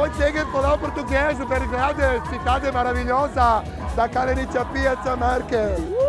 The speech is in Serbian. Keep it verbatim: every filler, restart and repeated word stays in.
Hoy seguir con la portuguesa per grande città meravigliosa da Calenicia Piazza Marche.